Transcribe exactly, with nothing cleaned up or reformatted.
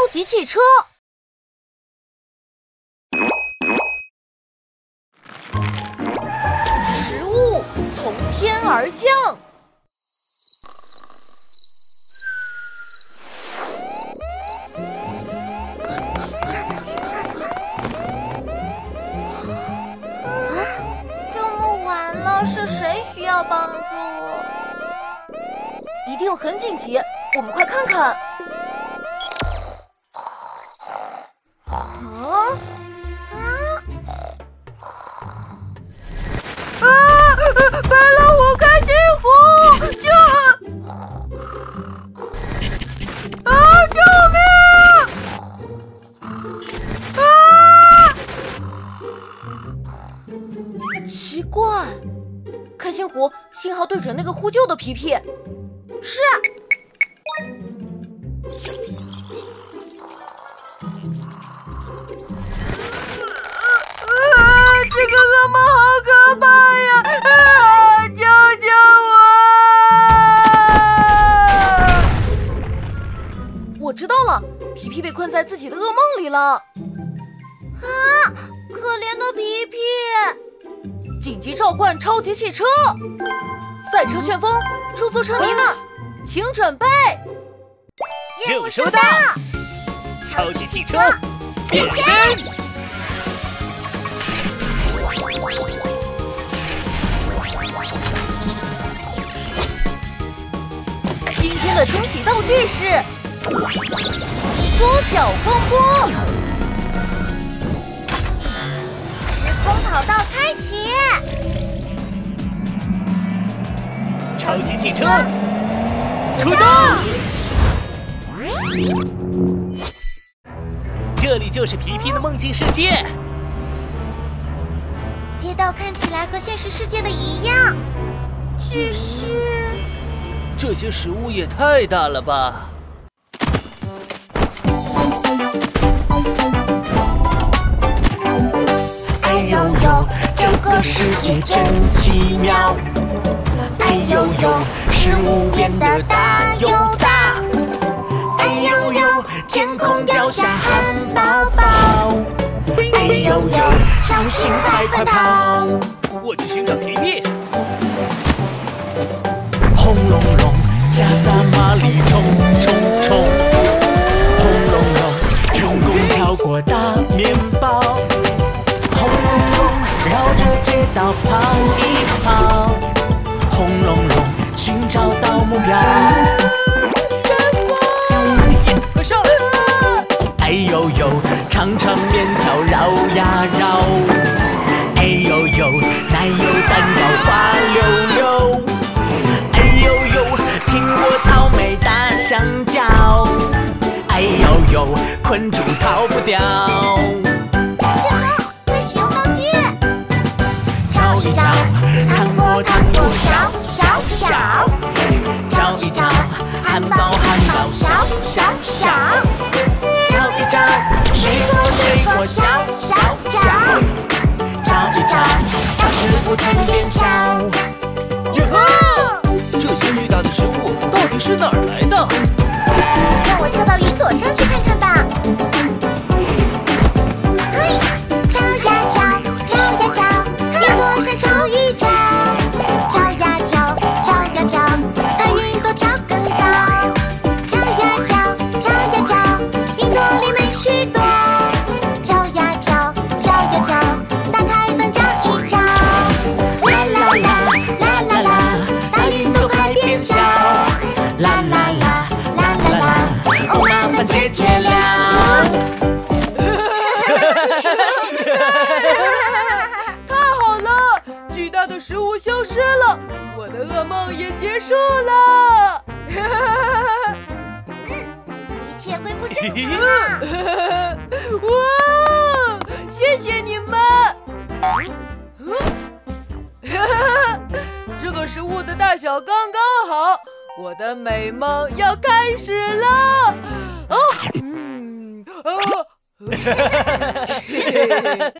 级汽车。食物从天而降。 这么晚了，是谁需要帮助？ 一定很紧急，我们快看看。 啊啊！ 啊！白老虎开心虎，救！啊！救命！啊！奇怪，开心虎信号对准那个呼救的皮皮。 是。 这个噩梦好可怕呀！啊，救救我！我知道了，皮皮被困在自己的噩梦里了。啊， 可怜的皮皮！ 紧急召唤超级汽车，赛车旋风，出租车妮娜，请准备。 任务收到！超级汽车变身！ 今天的惊喜道具是缩小风波， 时空跑道开启， 超级汽车出动！这里就是皮皮的梦境世界。 街道看起来和现实世界的一样，只是这些食物也太大了吧！ 哎呦呦，这个世界真奇妙！哎呦呦，食物变得大又大！哎呦呦，天空掉下汉堡包！哎呦呦，小心快快跑！ 我去寻找皮皮。 轰隆隆，加大马力冲冲冲！轰隆隆，成功跳过大面包！轰隆隆，绕着街道跑一跑！轰隆隆，寻找到目标！ 快上来！ 哎呦呦，长长面条绕呀绕！哎呦呦，奶油蛋糕滑溜溜！哎呦呦，苹果、草莓、大香蕉！哎呦呦，困住逃不掉！ 什么？快使用道具！ 找一找，糖果糖果小小小！找一找，汉堡汉堡小小小！找一找，水果水果小小小！找一找，把食物全变小！ 哟呵！ 这些巨大的食物到底是哪儿来的？ 让我跳到云朵上去看看吧！嘿，跳呀跳，跳呀跳，云朵上瞧一瞧，跳呀跳，跳呀跳，在云朵跳更高。跳呀跳，跳呀跳，云朵里美许多。跳呀跳，跳呀跳，打开灯照一照。啦啦啦，啦啦啦，大云朵快变小。啦啦啦，啦啦啦，哦，麻烦解决了。 太好了，巨大的食物消失了，我的噩梦也结束了。 一切恢复正常了。 哇！谢谢你们。这个食物的大小刚刚好，我的美梦要开始了。哦，嗯，哦。